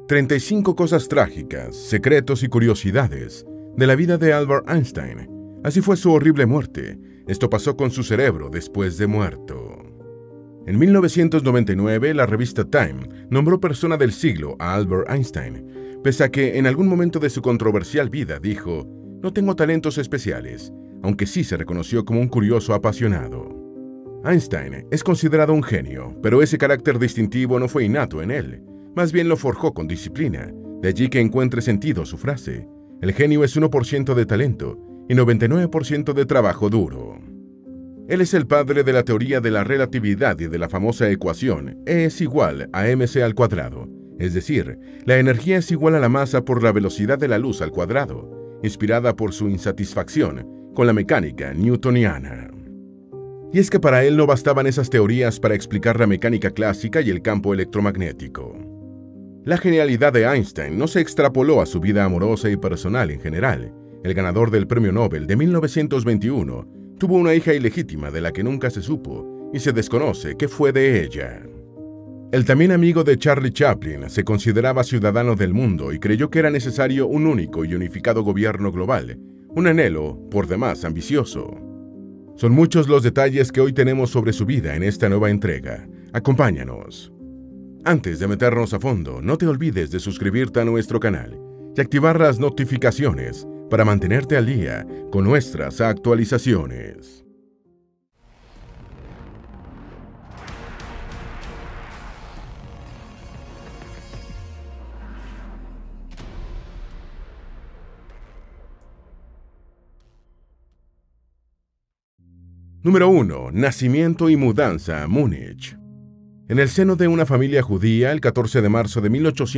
35 cosas trágicas, secretos y curiosidades de la vida de Albert Einstein. Así fue su horrible muerte. Esto pasó con su cerebro después de muerto. En 1999, la revista Time nombró persona del siglo a Albert Einstein, pese a que en algún momento de su controversial vida dijo: "No tengo talentos especiales", aunque sí se reconoció como un curioso apasionado. Einstein es considerado un genio, pero ese carácter distintivo no fue innato en él. Más bien lo forjó con disciplina. De allí que encuentre sentido su frase: "El genio es 1% de talento y 99% de trabajo duro". Él es el padre de la teoría de la relatividad y de la famosa ecuación E es igual a mc al cuadrado, es decir, la energía es igual a la masa por la velocidad de la luz al cuadrado, inspirada por su insatisfacción con la mecánica newtoniana. Y es que para él no bastaban esas teorías para explicar la mecánica clásica y el campo electromagnético. La genialidad de Einstein no se extrapoló a su vida amorosa y personal en general. El ganador del Premio Nobel de 1921 tuvo una hija ilegítima de la que nunca se supo y se desconoce qué fue de ella. El también amigo de Charlie Chaplin se consideraba ciudadano del mundo y creyó que era necesario un único y unificado gobierno global, un anhelo por demás ambicioso. Son muchos los detalles que hoy tenemos sobre su vida en esta nueva entrega. Acompáñanos. Antes de meternos a fondo, no te olvides de suscribirte a nuestro canal y activar las notificaciones para mantenerte al día con nuestras actualizaciones. Número 1. Nacimiento y mudanza a Múnich. En el seno de una familia judía, el 14 de marzo de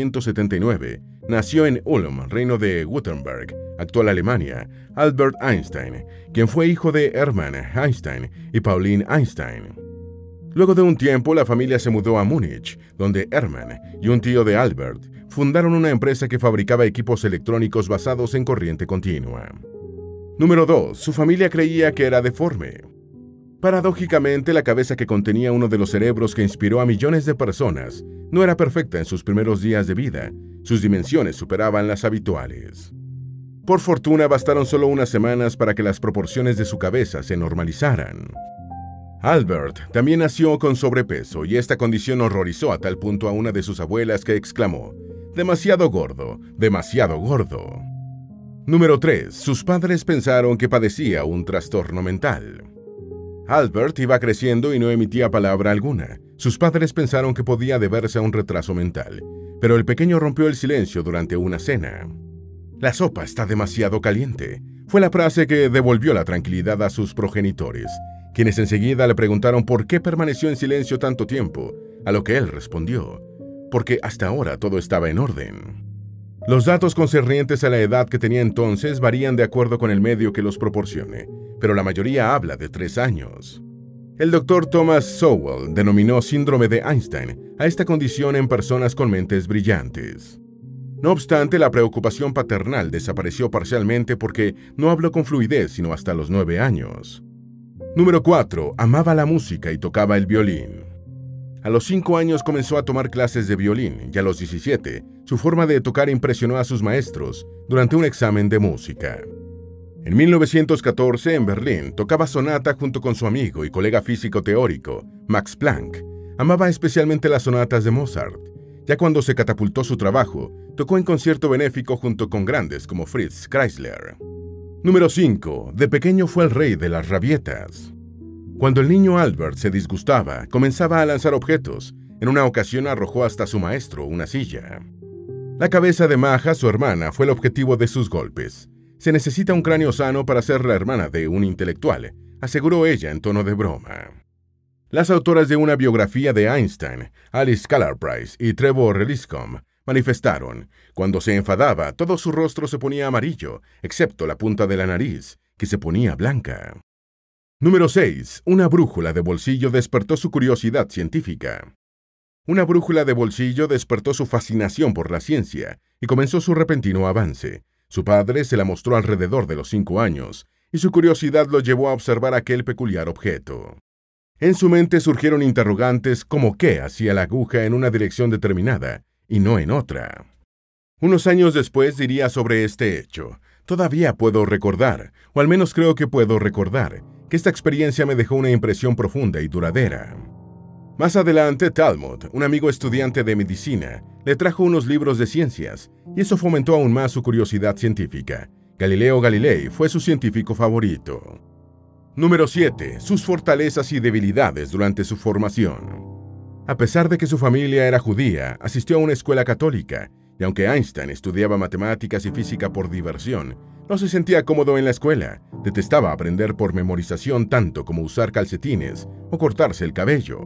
1879, nació en Ulm, reino de Württemberg, actual Alemania, Albert Einstein, quien fue hijo de Hermann Einstein y Pauline Einstein. Luego de un tiempo, la familia se mudó a Múnich, donde Hermann y un tío de Albert fundaron una empresa que fabricaba equipos electrónicos basados en corriente continua. Número 2. Su familia creía que era deforme. Paradójicamente, la cabeza que contenía uno de los cerebros que inspiró a millones de personas no era perfecta en sus primeros días de vida. Sus dimensiones superaban las habituales. Por fortuna, bastaron solo unas semanas para que las proporciones de su cabeza se normalizaran. Albert también nació con sobrepeso y esta condición horrorizó a tal punto a una de sus abuelas que exclamó: "Demasiado gordo, demasiado gordo". Número 3. Sus padres pensaron que padecía un trastorno mental. Albert iba creciendo y no emitía palabra alguna. Sus padres pensaron que podía deberse a un retraso mental, pero el pequeño rompió el silencio durante una cena. "La sopa está demasiado caliente", fue la frase que devolvió la tranquilidad a sus progenitores, quienes enseguida le preguntaron por qué permaneció en silencio tanto tiempo, a lo que él respondió: "Porque hasta ahora todo estaba en orden". Los datos concernientes a la edad que tenía entonces varían de acuerdo con el medio que los proporcione, pero la mayoría habla de 3 años. El doctor Thomas Sowell denominó síndrome de Einstein a esta condición en personas con mentes brillantes. No obstante, la preocupación paternal desapareció parcialmente porque no habló con fluidez sino hasta los 9 años. Número 4. Amaba la música y tocaba el violín. A los 5 años comenzó a tomar clases de violín y a los 17, su forma de tocar impresionó a sus maestros durante un examen de música. En 1914, en Berlín, tocaba sonata junto con su amigo y colega físico teórico, Max Planck. Amaba especialmente las sonatas de Mozart. Ya cuando se catapultó su trabajo, tocó en concierto benéfico junto con grandes como Fritz Kreisler. Número 5. De pequeño fue el rey de las rabietas. Cuando el niño Albert se disgustaba, comenzaba a lanzar objetos. En una ocasión arrojó hasta su maestro una silla. La cabeza de Maja, su hermana, fue el objetivo de sus golpes. "Se necesita un cráneo sano para ser la hermana de un intelectual", aseguró ella en tono de broma. Las autoras de una biografía de Einstein, Alice Callar-Price y Trevor Liscombe, manifestaron: "Cuando se enfadaba, todo su rostro se ponía amarillo, excepto la punta de la nariz, que se ponía blanca". Número 6. Una brújula de bolsillo despertó su curiosidad científica. Una brújula de bolsillo despertó su fascinación por la ciencia y comenzó su repentino avance. Su padre se la mostró alrededor de los 5 años y su curiosidad lo llevó a observar aquel peculiar objeto. En su mente surgieron interrogantes como qué hacía la aguja en una dirección determinada y no en otra. Unos años después diría sobre este hecho: todavía puedo recordar, o al menos creo que puedo recordar, que esta experiencia me dejó una impresión profunda y duradera. Más adelante, Talmud, un amigo estudiante de medicina, le trajo unos libros de ciencias, y eso fomentó aún más su curiosidad científica. Galileo Galilei fue su científico favorito. Número 7. Sus fortalezas y debilidades durante su formación. A pesar de que su familia era judía, asistió a una escuela católica, y aunque Einstein estudiaba matemáticas y física por diversión, no se sentía cómodo en la escuela. Detestaba aprender por memorización tanto como usar calcetines o cortarse el cabello.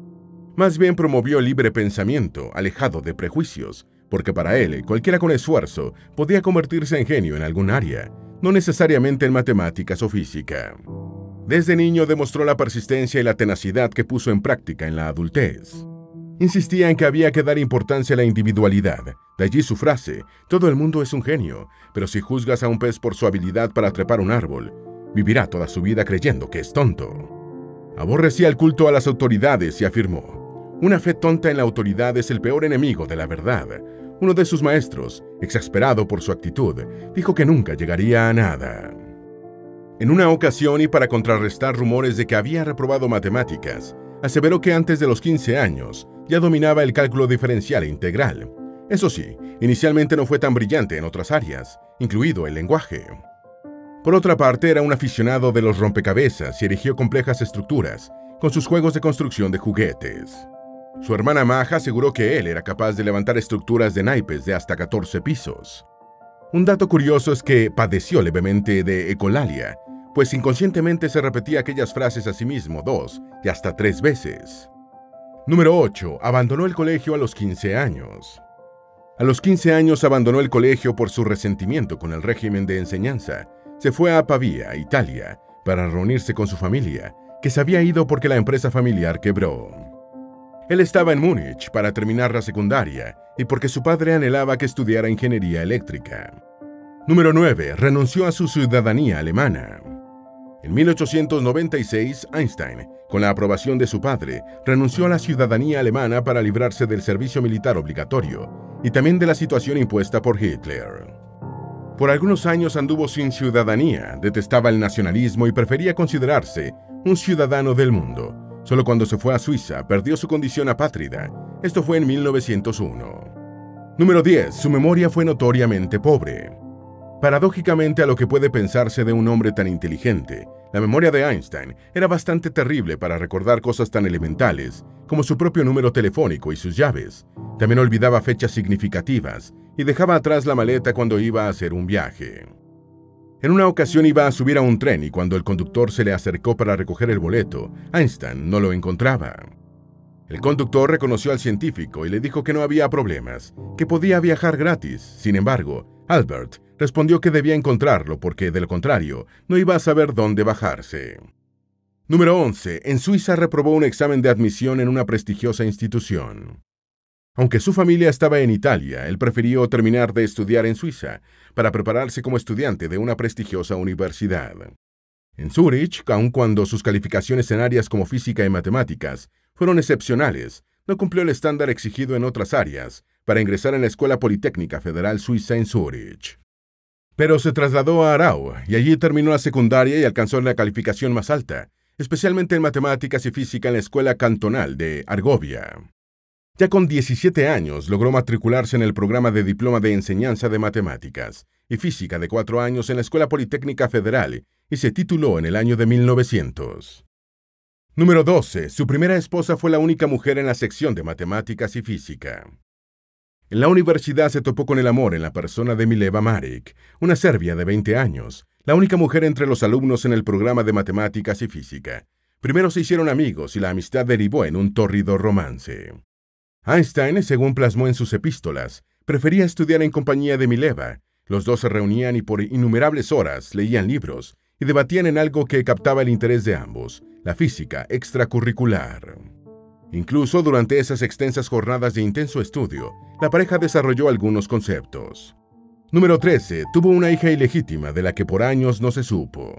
Más bien promovió el libre pensamiento, alejado de prejuicios, porque para él, cualquiera con esfuerzo podía convertirse en genio en algún área, no necesariamente en matemáticas o física. Desde niño demostró la persistencia y la tenacidad que puso en práctica en la adultez. Insistía en que había que dar importancia a la individualidad. De allí su frase: todo el mundo es un genio, pero si juzgas a un pez por su habilidad para trepar un árbol, vivirá toda su vida creyendo que es tonto. Aborrecía el culto a las autoridades y afirmó: una fe tonta en la autoridad es el peor enemigo de la verdad. Uno de sus maestros, exasperado por su actitud, dijo que nunca llegaría a nada. En una ocasión, y para contrarrestar rumores de que había reprobado matemáticas, aseveró que antes de los 15 años ya dominaba el cálculo diferencial e integral. Eso sí, inicialmente no fue tan brillante en otras áreas, incluido el lenguaje. Por otra parte, era un aficionado de los rompecabezas y erigió complejas estructuras con sus juegos de construcción de juguetes. Su hermana Maja aseguró que él era capaz de levantar estructuras de naipes de hasta 14 pisos. Un dato curioso es que padeció levemente de ecolalia, pues inconscientemente se repetía aquellas frases a sí mismo 2 y hasta 3 veces. Número 8. Abandonó el colegio a los 15 años. A los 15 años abandonó el colegio por su resentimiento con el régimen de enseñanza. Se fue a Pavía, Italia, para reunirse con su familia, que se había ido porque la empresa familiar quebró. Él estaba en Múnich para terminar la secundaria y porque su padre anhelaba que estudiara ingeniería eléctrica. Número 9. Renunció a su ciudadanía alemana. En 1896, Einstein, con la aprobación de su padre, renunció a la ciudadanía alemana para librarse del servicio militar obligatorio y también de la situación impuesta por Hitler. Por algunos años anduvo sin ciudadanía, detestaba el nacionalismo y prefería considerarse un ciudadano del mundo. Solo cuando se fue a Suiza perdió su condición apátrida. Esto fue en 1901. Número 10. Su memoria fue notoriamente pobre. Paradójicamente a lo que puede pensarse de un hombre tan inteligente, la memoria de Einstein era bastante terrible para recordar cosas tan elementales como su propio número telefónico y sus llaves. También olvidaba fechas significativas y dejaba atrás la maleta cuando iba a hacer un viaje. En una ocasión iba a subir a un tren y cuando el conductor se le acercó para recoger el boleto, Einstein no lo encontraba. El conductor reconoció al científico y le dijo que no había problemas, que podía viajar gratis. Sin embargo, Albert respondió que debía encontrarlo porque, de lo contrario, no iba a saber dónde bajarse. Número 11. En Suiza reprobó un examen de admisión en una prestigiosa institución. Aunque su familia estaba en Italia, él prefirió terminar de estudiar en Suiza para prepararse como estudiante de una prestigiosa universidad. En Zúrich, aun cuando sus calificaciones en áreas como física y matemáticas fueron excepcionales, no cumplió el estándar exigido en otras áreas para ingresar en la Escuela Politécnica Federal Suiza en Zúrich. Pero se trasladó a Aarau y allí terminó la secundaria y alcanzó la calificación más alta, especialmente en matemáticas y física en la Escuela Cantonal de Argovia. Ya con 17 años logró matricularse en el programa de Diploma de Enseñanza de Matemáticas y Física de 4 años en la Escuela Politécnica Federal y se tituló en el año de 1900. Número 12. Su primera esposa fue la única mujer en la sección de Matemáticas y Física. En la universidad se topó con el amor en la persona de Mileva Maric, una serbia de 20 años, la única mujer entre los alumnos en el programa de Matemáticas y Física. Primero se hicieron amigos y la amistad derivó en un tórrido romance. Einstein, según plasmó en sus epístolas, prefería estudiar en compañía de Mileva. Los dos se reunían y por innumerables horas leían libros y debatían en algo que captaba el interés de ambos, la física extracurricular. Incluso durante esas extensas jornadas de intenso estudio, la pareja desarrolló algunos conceptos. Número 13. Tuvo una hija ilegítima de la que por años no se supo.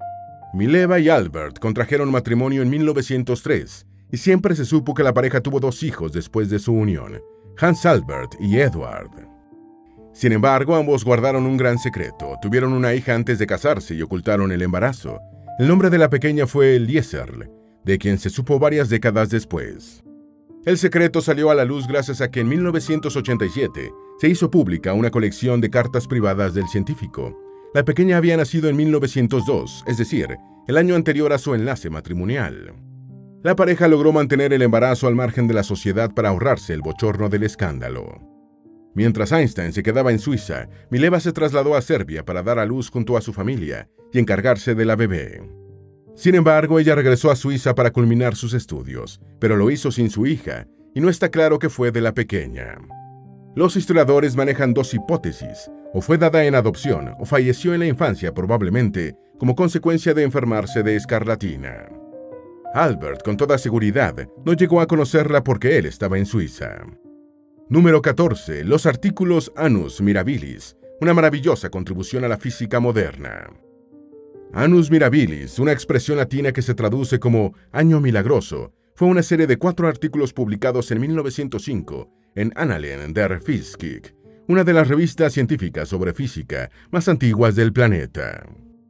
Mileva y Albert contrajeron matrimonio en 1903 y siempre se supo que la pareja tuvo 2 hijos después de su unión, Hans Albert y Edward. Sin embargo, ambos guardaron un gran secreto. Tuvieron una hija antes de casarse y ocultaron el embarazo. El nombre de la pequeña fue Eliezer, de quien se supo varias décadas después. El secreto salió a la luz gracias a que en 1987 se hizo pública una colección de cartas privadas del científico. La pequeña había nacido en 1902, es decir, el año anterior a su enlace matrimonial. La pareja logró mantener el embarazo al margen de la sociedad para ahorrarse el bochorno del escándalo. Mientras Einstein se quedaba en Suiza, Mileva se trasladó a Serbia para dar a luz junto a su familia y encargarse de la bebé. Sin embargo, ella regresó a Suiza para culminar sus estudios, pero lo hizo sin su hija, y no está claro qué fue de la pequeña. Los historiadores manejan dos hipótesis: o fue dada en adopción o falleció en la infancia, probablemente como consecuencia de enfermarse de escarlatina. Albert, con toda seguridad, no llegó a conocerla porque él estaba en Suiza. Número 14. Los artículos Annus Mirabilis, una maravillosa contribución a la física moderna. Annus Mirabilis, una expresión latina que se traduce como año milagroso, fue una serie de 4 artículos publicados en 1905 en Annalen der Physik, una de las revistas científicas sobre física más antiguas del planeta.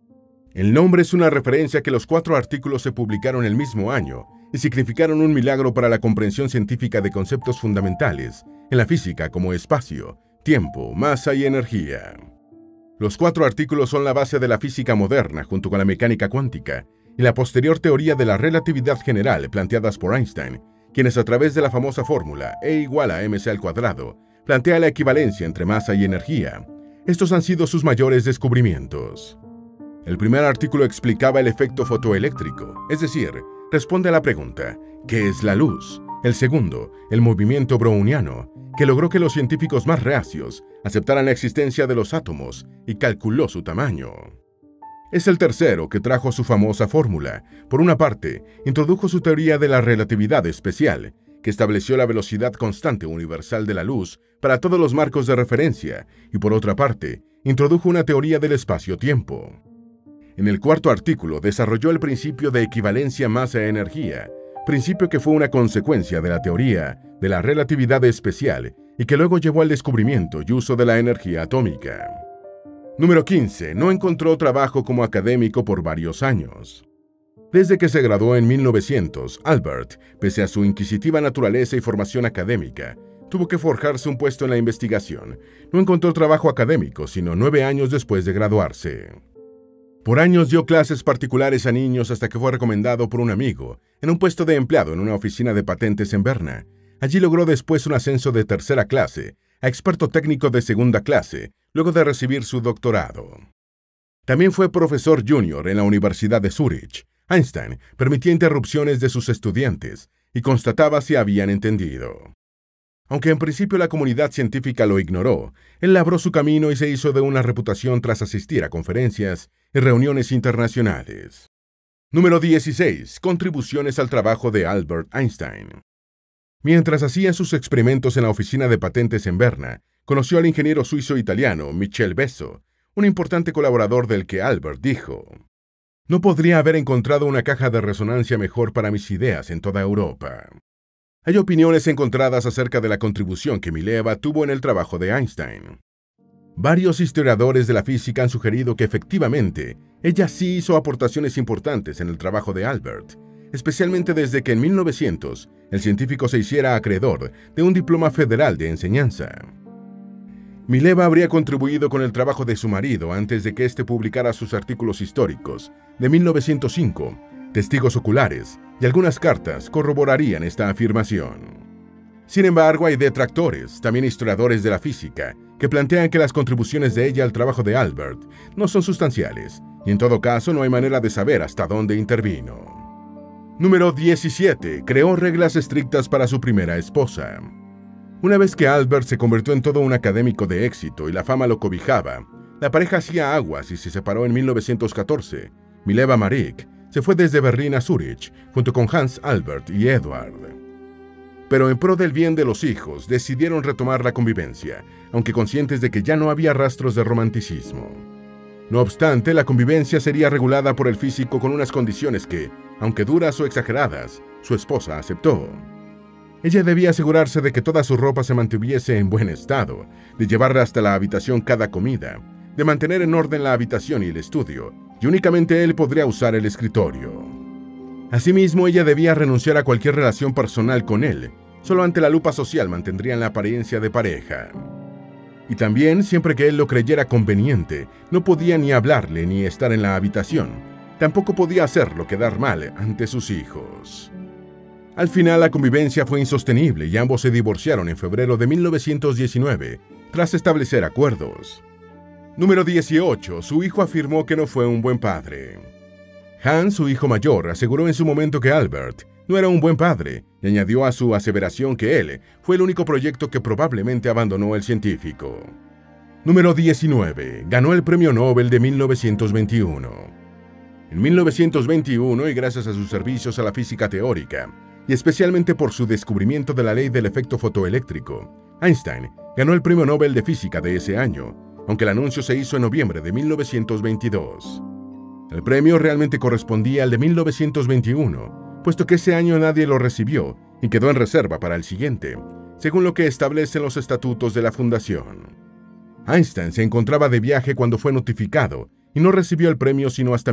El nombre es una referencia a que los 4 artículos se publicaron el mismo año y significaron un milagro para la comprensión científica de conceptos fundamentales en la física como espacio, tiempo, masa y energía. Los 4 artículos son la base de la física moderna junto con la mecánica cuántica y la posterior teoría de la relatividad general planteadas por Einstein, quienes a través de la famosa fórmula E igual a mc², plantea la equivalencia entre masa y energía. Estos han sido sus mayores descubrimientos. El primer artículo explicaba el efecto fotoeléctrico, es decir, responde a la pregunta, ¿qué es la luz? El segundo, el movimiento browniano, que logró que los científicos más reacios aceptaran la existencia de los átomos y calculó su tamaño. Es el tercero, que trajo su famosa fórmula. Por una parte, introdujo su teoría de la relatividad especial, que estableció la velocidad constante universal de la luz para todos los marcos de referencia, y por otra parte, introdujo una teoría del espacio-tiempo. En el cuarto artículo desarrolló el principio de equivalencia masa-energía, principio que fue una consecuencia de la teoría de la relatividad especial y que luego llevó al descubrimiento y uso de la energía atómica. Número 15. No encontró trabajo como académico por varios años. Desde que se graduó en 1900, Albert, pese a su inquisitiva naturaleza y formación académica, tuvo que forjarse un puesto en la investigación. No encontró trabajo académico sino 9 años después de graduarse. Por años dio clases particulares a niños hasta que fue recomendado por un amigo en un puesto de empleado en una oficina de patentes en Berna. Allí logró después un ascenso de tercera clase a experto técnico de segunda clase, luego de recibir su doctorado. También fue profesor junior en la Universidad de Zúrich. Einstein permitía interrupciones de sus estudiantes y constataba si habían entendido. Aunque en principio la comunidad científica lo ignoró, él labró su camino y se hizo de una reputación tras asistir a conferencias y reuniones internacionales. Número 16. Contribuciones al trabajo de Albert Einstein. Mientras hacía sus experimentos en la oficina de patentes en Berna, conoció al ingeniero suizo-italiano Michel Besso, un importante colaborador del que Albert dijo: «No podría haber encontrado una caja de resonancia mejor para mis ideas en toda Europa». Hay opiniones encontradas acerca de la contribución que Mileva tuvo en el trabajo de Einstein. Varios historiadores de la física han sugerido que efectivamente ella sí hizo aportaciones importantes en el trabajo de Albert, especialmente desde que en 1900 el científico se hiciera acreedor de un diploma federal de enseñanza. Mileva habría contribuido con el trabajo de su marido antes de que éste publicara sus artículos históricos de 1905. Testigos oculares y algunas cartas corroborarían esta afirmación. Sin embargo, hay detractores, también historiadores de la física, que plantean que las contribuciones de ella al trabajo de Albert no son sustanciales, y en todo caso no hay manera de saber hasta dónde intervino. Número 17. Creó reglas estrictas para su primera esposa. Una vez que Albert se convirtió en todo un académico de éxito y la fama lo cobijaba, la pareja hacía aguas y se separó en 1914. Mileva Maric se fue desde Berlín a Zúrich, junto con Hans Albert y Eduard. Pero en pro del bien de los hijos, decidieron retomar la convivencia, aunque conscientes de que ya no había rastros de romanticismo. No obstante, la convivencia sería regulada por el físico con unas condiciones que, aunque duras o exageradas, su esposa aceptó. Ella debía asegurarse de que toda su ropa se mantuviese en buen estado, de llevarla hasta la habitación cada comida, de mantener en orden la habitación y el estudio, y únicamente él podría usar el escritorio. Asimismo, ella debía renunciar a cualquier relación personal con él. Solo ante la lupa social mantendrían la apariencia de pareja. Y también, siempre que él lo creyera conveniente, no podía ni hablarle ni estar en la habitación. Tampoco podía hacerlo quedar mal ante sus hijos. Al final, la convivencia fue insostenible y ambos se divorciaron en febrero de 1919, tras establecer acuerdos. Número 18. Su hijo afirmó que no fue un buen padre. Hans, su hijo mayor, aseguró en su momento que Albert no era un buen padre y añadió a su aseveración que él fue el único proyecto que probablemente abandonó el científico. Número 19. Ganó el Premio Nobel de 1921. En 1921, y gracias a sus servicios a la física teórica, y especialmente por su descubrimiento de la ley del efecto fotoeléctrico, Einstein ganó el Premio Nobel de Física de ese año, aunque el anuncio se hizo en noviembre de 1922. El premio realmente correspondía al de 1921, puesto que ese año nadie lo recibió y quedó en reserva para el siguiente, según lo que establecen los estatutos de la fundación. Einstein se encontraba de viaje cuando fue notificado y no recibió el premio sino hasta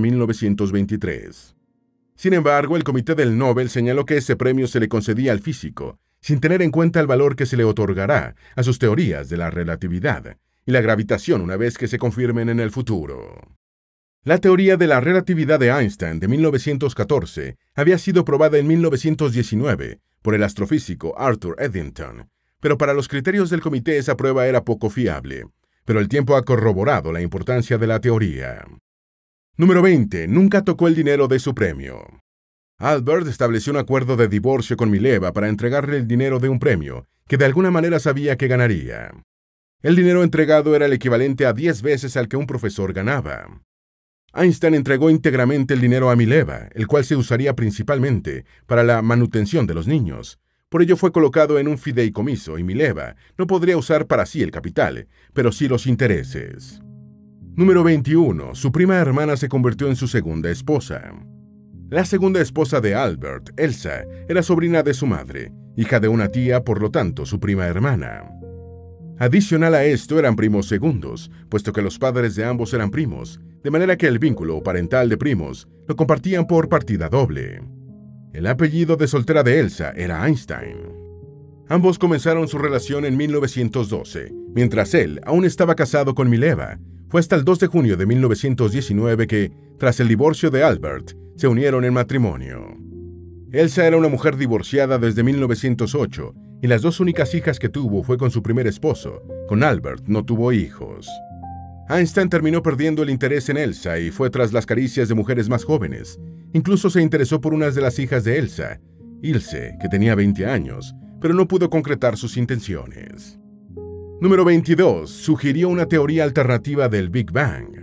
1923. Sin embargo, el Comité del Nobel señaló que ese premio se le concedía al físico, sin tener en cuenta el valor que se le otorgará a sus teorías de la relatividad y la gravitación una vez que se confirmen en el futuro. La teoría de la relatividad de Einstein de 1914 había sido probada en 1919 por el astrofísico Arthur Eddington, pero para los criterios del comité esa prueba era poco fiable, pero el tiempo ha corroborado la importancia de la teoría. Número 20. Nunca tocó el dinero de su premio. Albert estableció un acuerdo de divorcio con Mileva para entregarle el dinero de un premio que de alguna manera sabía que ganaría. El dinero entregado era el equivalente a 10 veces al que un profesor ganaba. Einstein entregó íntegramente el dinero a Mileva, el cual se usaría principalmente para la manutención de los niños. Por ello fue colocado en un fideicomiso y Mileva no podría usar para sí el capital, pero sí los intereses. Número 21. Su prima hermana se convirtió en su segunda esposa. La segunda esposa de Albert, Elsa, era sobrina de su madre, hija de una tía, por lo tanto su prima hermana. Adicional a esto eran primos segundos, puesto que los padres de ambos eran primos, de manera que el vínculo parental de primos lo compartían por partida doble. El apellido de soltera de Elsa era Einstein. Ambos comenzaron su relación en 1912, mientras él aún estaba casado con Mileva. Fue hasta el 2 de junio de 1919 que, tras el divorcio de Albert, se unieron en matrimonio. Elsa era una mujer divorciada desde 1908 y las dos únicas hijas que tuvo fue con su primer esposo. Con Albert no tuvo hijos. Einstein terminó perdiendo el interés en Elsa y fue tras las caricias de mujeres más jóvenes. Incluso se interesó por una de las hijas de Elsa, Ilse, que tenía 20 años, pero no pudo concretar sus intenciones. Número 22. Sugirió una teoría alternativa del Big Bang.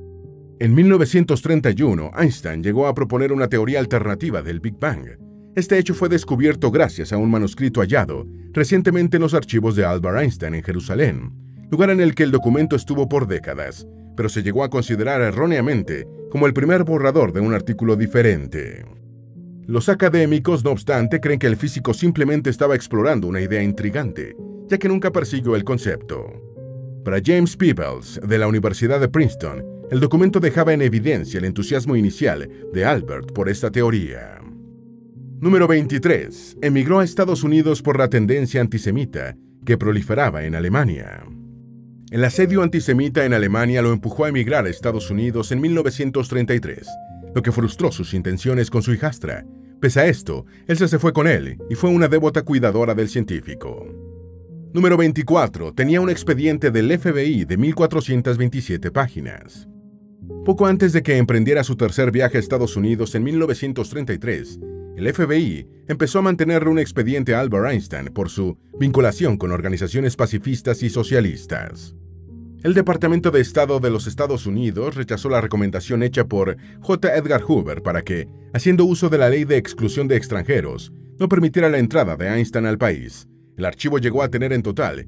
En 1931, Einstein llegó a proponer una teoría alternativa del Big Bang. Este hecho fue descubierto gracias a un manuscrito hallado recientemente en los archivos de Albert Einstein en Jerusalén, lugar en el que el documento estuvo por décadas, pero se llegó a considerar erróneamente como el primer borrador de un artículo diferente. Los académicos, no obstante, creen que el físico simplemente estaba explorando una idea intrigante, ya que nunca persiguió el concepto. Para James Peebles, de la Universidad de Princeton, el documento dejaba en evidencia el entusiasmo inicial de Albert por esta teoría. Número 23. Emigró a Estados Unidos por la tendencia antisemita que proliferaba en Alemania. El asedio antisemita en Alemania lo empujó a emigrar a Estados Unidos en 1933, lo que frustró sus intenciones con su hijastra. Pese a esto, Elsa se fue con él y fue una devota cuidadora del científico. Número 24. Tenía un expediente del FBI de 1427 páginas. Poco antes de que emprendiera su tercer viaje a Estados Unidos en 1933, el FBI empezó a mantenerle un expediente a Albert Einstein por su vinculación con organizaciones pacifistas y socialistas. El Departamento de Estado de los Estados Unidos rechazó la recomendación hecha por J. Edgar Hoover para que, haciendo uso de la ley de exclusión de extranjeros, no permitiera la entrada de Einstein al país. El archivo llegó a tener en total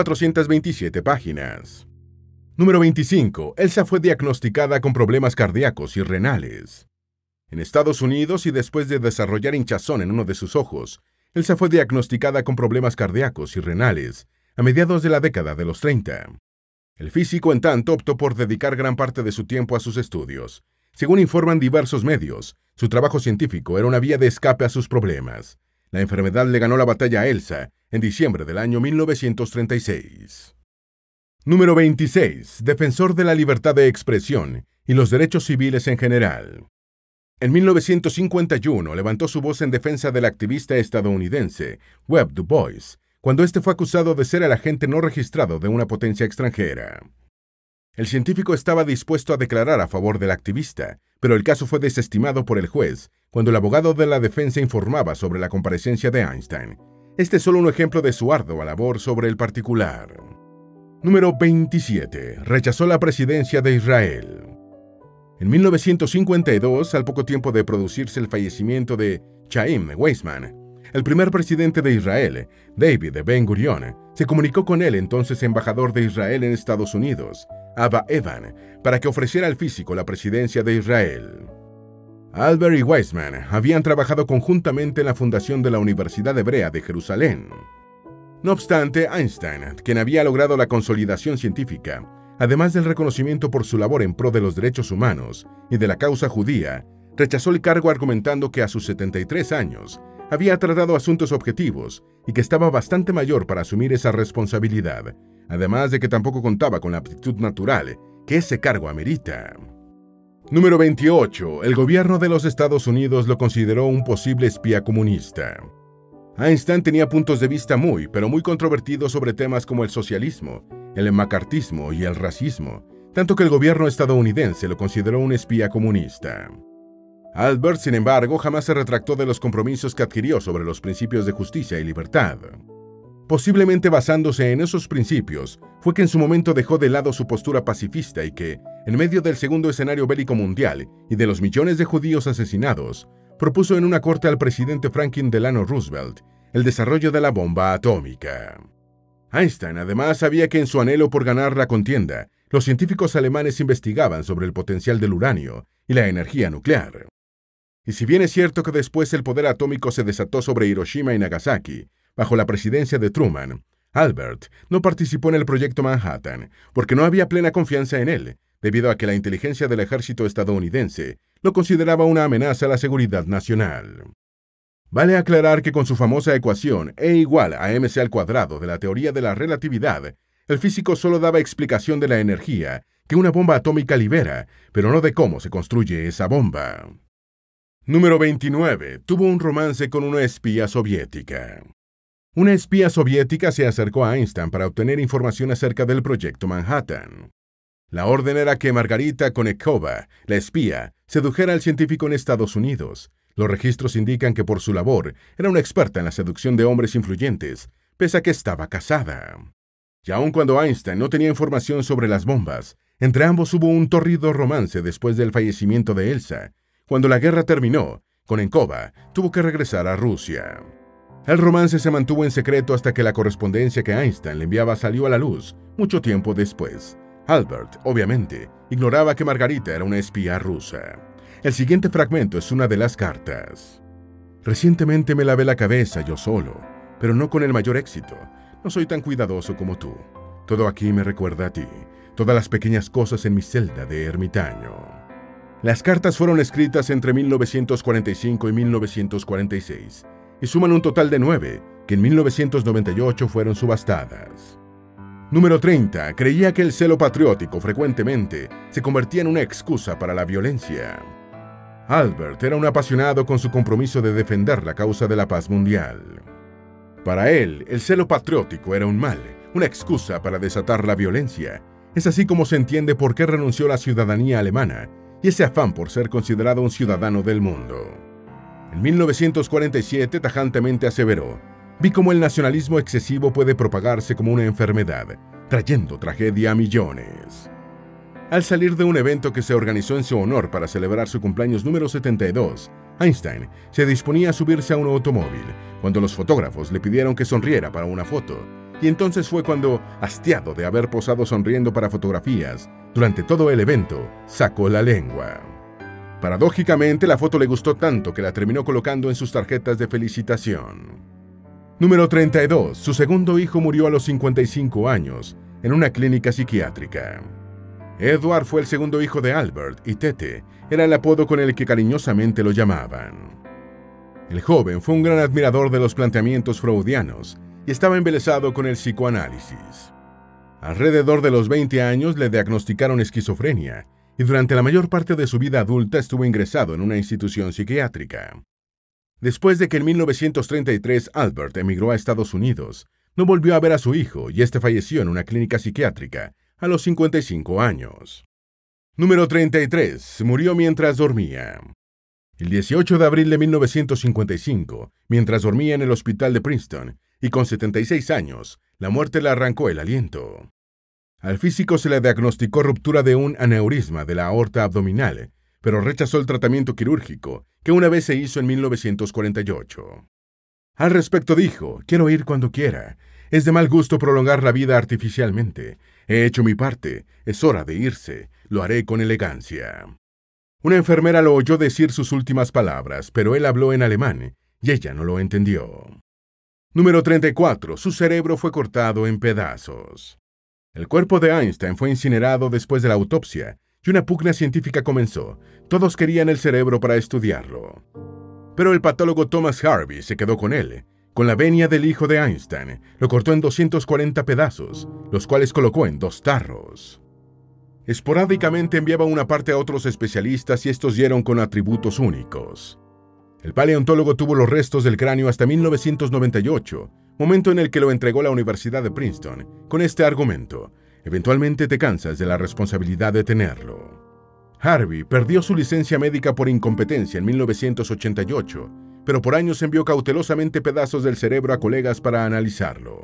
1427 páginas. Número 25. Elsa fue diagnosticada con problemas cardíacos y renales. En Estados Unidos, y después de desarrollar hinchazón en uno de sus ojos, Elsa fue diagnosticada con problemas cardíacos y renales a mediados de la década de los 30. El físico, en tanto, optó por dedicar gran parte de su tiempo a sus estudios. Según informan diversos medios, su trabajo científico era una vía de escape a sus problemas. La enfermedad le ganó la batalla a Elsa en diciembre del año 1936. Número 26. Defensor de la libertad de expresión y los derechos civiles en general. En 1951 levantó su voz en defensa del activista estadounidense Webb Du Bois, cuando este fue acusado de ser el agente no registrado de una potencia extranjera. El científico estaba dispuesto a declarar a favor del activista, pero el caso fue desestimado por el juez cuando el abogado de la defensa informaba sobre la comparecencia de Einstein. Este es solo un ejemplo de su ardua labor sobre el particular. Número 27. Rechazó la presidencia de Israel. En 1952, al poco tiempo de producirse el fallecimiento de Chaim Weizmann, el primer presidente de Israel, David Ben-Gurion, se comunicó con el entonces embajador de Israel en Estados Unidos, Abba Eban, para que ofreciera al físico la presidencia de Israel. Albert y Weizmann habían trabajado conjuntamente en la fundación de la Universidad Hebrea de Jerusalén. No obstante, Einstein, quien había logrado la consolidación científica, además del reconocimiento por su labor en pro de los derechos humanos y de la causa judía, rechazó el cargo argumentando que a sus 73 años había tratado asuntos objetivos y que estaba bastante mayor para asumir esa responsabilidad, además de que tampoco contaba con la aptitud natural que ese cargo amerita. Número 28. El gobierno de los Estados Unidos lo consideró un posible espía comunista. Einstein tenía puntos de vista muy controvertidos sobre temas como el socialismo, el macartismo y el racismo, tanto que el gobierno estadounidense lo consideró un espía comunista. Albert, sin embargo, jamás se retractó de los compromisos que adquirió sobre los principios de justicia y libertad. Posiblemente basándose en esos principios, fue que en su momento dejó de lado su postura pacifista y que, en medio del segundo escenario bélico mundial y de los millones de judíos asesinados, propuso en una corte al presidente Franklin Delano Roosevelt el desarrollo de la bomba atómica. Einstein además sabía que en su anhelo por ganar la contienda, los científicos alemanes investigaban sobre el potencial del uranio y la energía nuclear. Y si bien es cierto que después el poder atómico se desató sobre Hiroshima y Nagasaki, bajo la presidencia de Truman, Albert no participó en el proyecto Manhattan porque no había plena confianza en él, debido a que la inteligencia del ejército estadounidense lo consideraba una amenaza a la seguridad nacional. Vale aclarar que con su famosa ecuación E igual a mc² de la teoría de la relatividad, el físico solo daba explicación de la energía que una bomba atómica libera, pero no de cómo se construye esa bomba. Número 29. Tuvo un romance con una espía soviética. Una espía soviética se acercó a Einstein para obtener información acerca del proyecto Manhattan. La orden era que Margarita Konnikova, la espía, sedujera al científico en Estados Unidos. Los registros indican que por su labor era una experta en la seducción de hombres influyentes, pese a que estaba casada. Y aun cuando Einstein no tenía información sobre las bombas, entre ambos hubo un torrido romance después del fallecimiento de Elsa. Cuando la guerra terminó, Konnikova tuvo que regresar a Rusia. El romance se mantuvo en secreto hasta que la correspondencia que Einstein le enviaba salió a la luz mucho tiempo después. Albert, obviamente, ignoraba que Margarita era una espía rusa. El siguiente fragmento es una de las cartas. Recientemente me lavé la cabeza yo solo, pero no con el mayor éxito. No soy tan cuidadoso como tú. Todo aquí me recuerda a ti, todas las pequeñas cosas en mi celda de ermitaño. Las cartas fueron escritas entre 1945 y 1946 y suman un total de 9, que en 1998 fueron subastadas. Número 30. Creía que el celo patriótico frecuentemente se convertía en una excusa para la violencia. Albert era un apasionado con su compromiso de defender la causa de la paz mundial. Para él, el celo patriótico era un mal, una excusa para desatar la violencia. Es así como se entiende por qué renunció a la ciudadanía alemana y ese afán por ser considerado un ciudadano del mundo. En 1947 tajantemente aseveró: vi cómo el nacionalismo excesivo puede propagarse como una enfermedad, trayendo tragedia a millones. Al salir de un evento que se organizó en su honor para celebrar su cumpleaños número 72, Einstein se disponía a subirse a un automóvil cuando los fotógrafos le pidieron que sonriera para una foto, y entonces fue cuando, hastiado de haber posado sonriendo para fotografías durante todo el evento, sacó la lengua. Paradójicamente, la foto le gustó tanto que la terminó colocando en sus tarjetas de felicitación. Número 32. Su segundo hijo murió a los 55 años en una clínica psiquiátrica. Edward fue el segundo hijo de Albert y Tete era el apodo con el que cariñosamente lo llamaban. El joven fue un gran admirador de los planteamientos freudianos y estaba embelesado con el psicoanálisis. Alrededor de los 20 años le diagnosticaron esquizofrenia y durante la mayor parte de su vida adulta estuvo ingresado en una institución psiquiátrica. Después de que en 1933 Albert emigró a Estados Unidos, no volvió a ver a su hijo y este falleció en una clínica psiquiátrica a los 55 años. Número 33. Murió mientras dormía. El 18 de abril de 1955, mientras dormía en el hospital de Princeton, y con 76 años, la muerte le arrancó el aliento. Al físico se le diagnosticó ruptura de un aneurisma de la aorta abdominal, pero rechazó el tratamiento quirúrgico que una vez se hizo en 1948. Al respecto dijo: «Quiero ir cuando quiera. Es de mal gusto prolongar la vida artificialmente. He hecho mi parte. Es hora de irse. Lo haré con elegancia». Una enfermera lo oyó decir sus últimas palabras, pero él habló en alemán y ella no lo entendió. Número 34. Su cerebro fue cortado en pedazos. El cuerpo de Einstein fue incinerado después de la autopsia y una pugna científica comenzó. Todos querían el cerebro para estudiarlo. Pero el patólogo Thomas Harvey se quedó con él. Con la venia del hijo de Einstein, lo cortó en 240 pedazos, los cuales colocó en 2 tarros. Esporádicamente enviaba una parte a otros especialistas y estos dieron con atributos únicos. El paleontólogo tuvo los restos del cráneo hasta 1998, momento en el que lo entregó la Universidad de Princeton, con este argumento: «Eventualmente te cansas de la responsabilidad de tenerlo». Harvey perdió su licencia médica por incompetencia en 1988, pero por años envió cautelosamente pedazos del cerebro a colegas para analizarlo.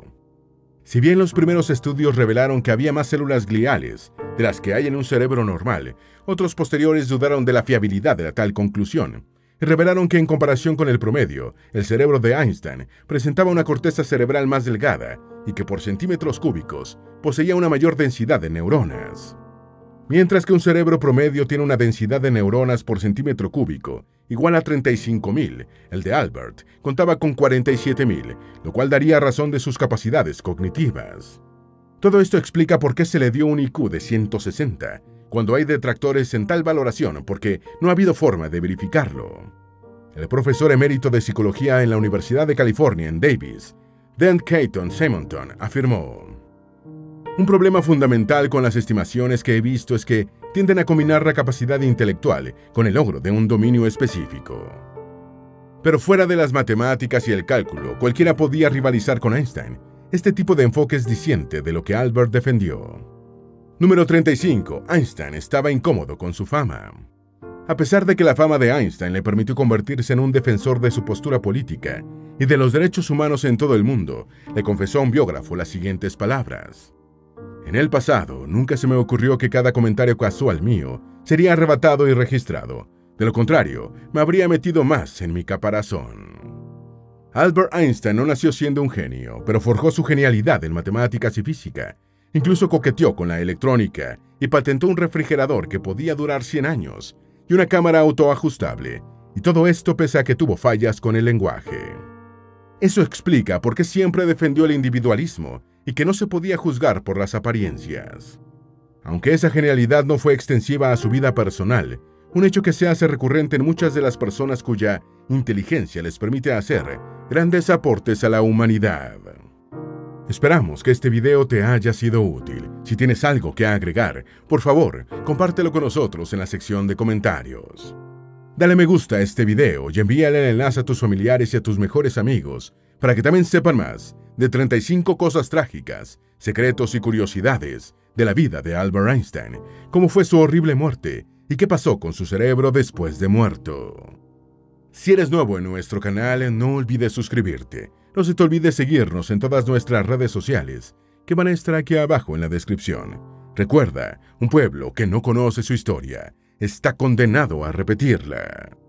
Si bien los primeros estudios revelaron que había más células gliales de las que hay en un cerebro normal, otros posteriores dudaron de la fiabilidad de tal conclusión y revelaron que en comparación con el promedio, el cerebro de Einstein presentaba una corteza cerebral más delgada y que por centímetros cúbicos poseía una mayor densidad de neuronas. Mientras que un cerebro promedio tiene una densidad de neuronas por centímetro cúbico igual a 35.000, el de Albert contaba con 47.000, lo cual daría razón de sus capacidades cognitivas. Todo esto explica por qué se le dio un IQ de 160, cuando hay detractores en tal valoración porque no ha habido forma de verificarlo. El profesor emérito de psicología en la Universidad de California en Davis, Dan Caton Simonton, afirmó: «Un problema fundamental con las estimaciones que he visto es que tienden a combinar la capacidad intelectual con el logro de un dominio específico». Pero fuera de las matemáticas y el cálculo, cualquiera podía rivalizar con Einstein. Este tipo de enfoque es diciente de lo que Albert defendió. Número 35. Einstein estaba incómodo con su fama. A pesar de que la fama de Einstein le permitió convertirse en un defensor de su postura política y de los derechos humanos en todo el mundo, le confesó a un biógrafo las siguientes palabras: «En el pasado, nunca se me ocurrió que cada comentario casual mío sería arrebatado y registrado. De lo contrario, me habría metido más en mi caparazón». Albert Einstein no nació siendo un genio, pero forjó su genialidad en matemáticas y física. Incluso coqueteó con la electrónica y patentó un refrigerador que podía durar 100 años y una cámara autoajustable, y todo esto pese a que tuvo fallas con el lenguaje. Eso explica por qué siempre defendió el individualismo y que no se podía juzgar por las apariencias. Aunque esa genialidad no fue extensiva a su vida personal, un hecho que se hace recurrente en muchas de las personas cuya inteligencia les permite hacer grandes aportes a la humanidad. Esperamos que este video te haya sido útil. Si tienes algo que agregar, por favor, compártelo con nosotros en la sección de comentarios. Dale me gusta a este video y envíale el enlace a tus familiares y a tus mejores amigos para que también sepan más de 35 cosas trágicas, secretos y curiosidades de la vida de Albert Einstein, cómo fue su horrible muerte y qué pasó con su cerebro después de muerto. Si eres nuevo en nuestro canal, no olvides suscribirte. No se te olvide seguirnos en todas nuestras redes sociales, que van a estar aquí abajo en la descripción. Recuerda, un pueblo que no conoce su historia está condenado a repetirla.